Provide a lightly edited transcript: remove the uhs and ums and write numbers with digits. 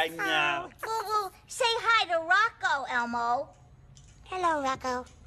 I know. Boo-boo, say hi to Rocco, Elmo. Hello, Rocco.